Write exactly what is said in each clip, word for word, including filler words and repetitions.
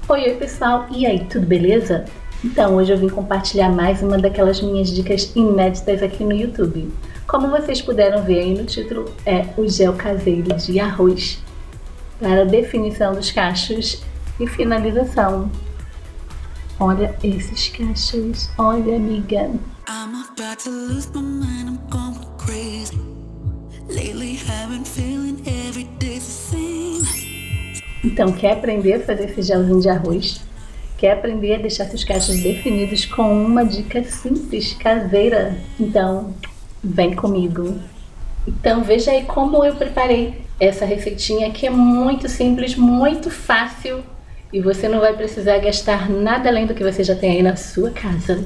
Oi, oi pessoal, e aí, tudo beleza? Então, hoje eu vim compartilhar mais uma daquelas minhas dicas inéditas aqui no YouTube. Como vocês puderam ver aí no título, é o gel caseiro de arroz para definição dos cachos e finalização. Olha esses cachos, olha amiga. I'm about to lose my mind, I'm going crazy. Lately I've been feeling every day's the same. Então, quer aprender a fazer esse gelzinho de arroz? Quer aprender a deixar seus cachos definidos com uma dica simples, caseira? Então, vem comigo. Então, veja aí como eu preparei essa receitinha que é muito simples, muito fácil e você não vai precisar gastar nada além do que você já tem aí na sua casa.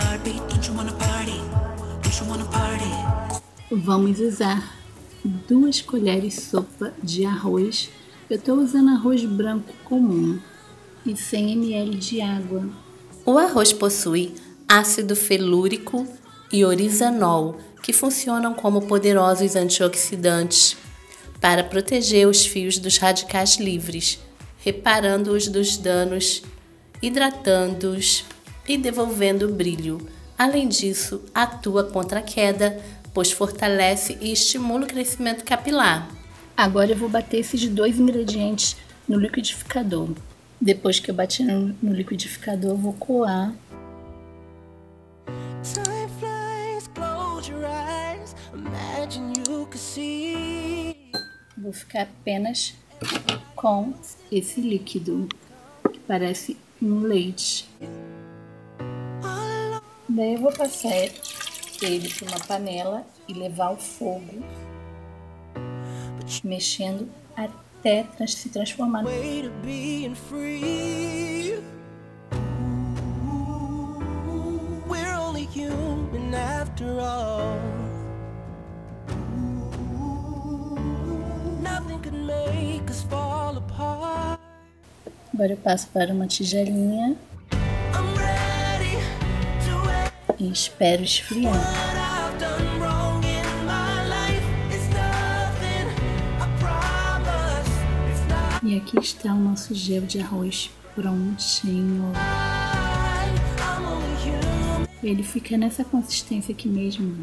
Vamos usar duas colheres de sopa de arroz. Eu estou usando arroz branco comum e cem mililitros de água. O arroz possui ácido felúrico e orizanol, que funcionam como poderosos antioxidantes para proteger os fios dos radicais livres, reparando-os dos danos, hidratando-os e devolvendo brilho. Além disso, atua contra a queda, pois fortalece e estimula o crescimento capilar. Agora eu vou bater esses dois ingredientes no liquidificador. Depois que eu bati no, no liquidificador, eu vou coar. Vou ficar apenas com esse líquido, que parece um leite. Daí eu vou passar ele para uma panela e levar ao fogo, mexendo até se transformar. Agora eu passo para uma tigelinha e espero esfriar. E aqui está o nosso gel de arroz prontinho. Ele fica nessa consistência aqui mesmo,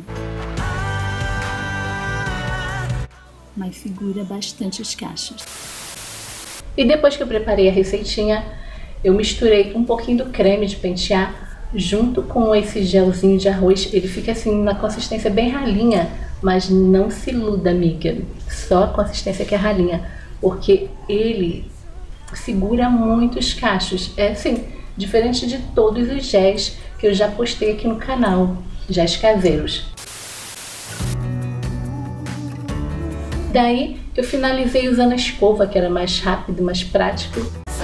mas segura bastante os cachos. E depois que eu preparei a receitinha, eu misturei um pouquinho do creme de pentear junto com esse gelzinho de arroz. Ele fica assim na consistência bem ralinha, mas não se iluda, amiga. Só a consistência que é ralinha, porque ele segura muito os cachos. É assim, diferente de todos os géis que eu já postei aqui no canal, géis caseiros. Daí eu finalizei usando a escova, que era mais rápido, mais prático.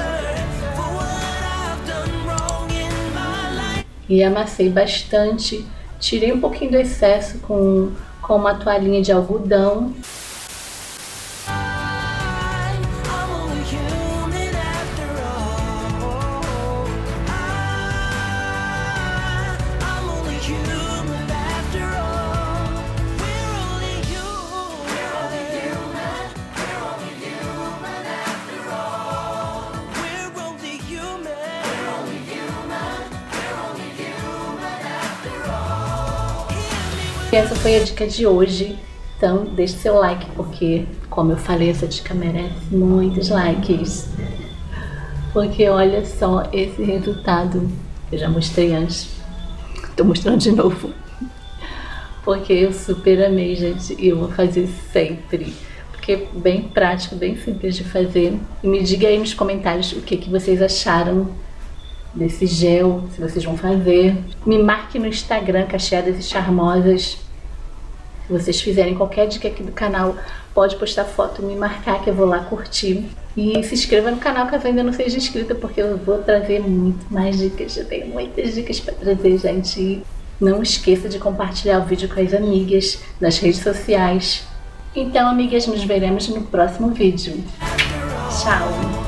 E amassei bastante. Tirei um pouquinho do excesso com, com uma toalhinha de algodão. E essa foi a dica de hoje, então deixe seu like, porque, como eu falei, essa dica merece muitos likes. Porque olha só esse resultado, eu já mostrei antes, tô mostrando de novo, porque eu super amei, gente, e eu vou fazer sempre, porque é bem prático, bem simples de fazer. E me diga aí nos comentários o que, que vocês acharam desse gel, se vocês vão fazer. Me marque no Instagram, Cacheadas e Charmosas. Se vocês fizerem qualquer dica aqui do canal, pode postar foto, me marcar que eu vou lá curtir. E se inscreva no canal caso ainda não seja inscrita, porque eu vou trazer muito mais dicas. Eu tenho muitas dicas para trazer, gente. E não esqueça de compartilhar o vídeo com as amigas nas redes sociais. Então, amigas, nos veremos no próximo vídeo. Tchau!